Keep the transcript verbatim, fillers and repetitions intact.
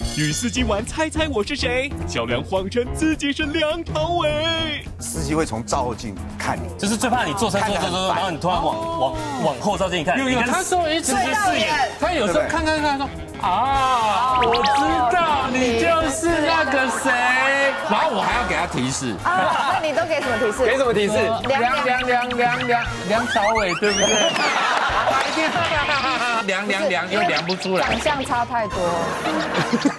与司机玩猜猜我是谁，小梁谎称自己是梁朝伟。 司机会从照后镜看你， 就是最怕你坐车坐坐坐，然后你突然往往往后照镜看。 有有，他说一直对到眼， 他有时候看看看说啊，我知道你就是那个谁，然后我还要给他提示。 啊，那你都给什么提示？ 给什么提示？ 梁梁梁梁梁梁梁朝伟，对不对？梁梁梁又量不出来。 长相差太多。